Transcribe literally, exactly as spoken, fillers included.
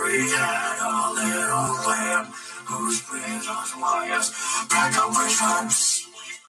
We had a little lamb whose breath was wires. Back up with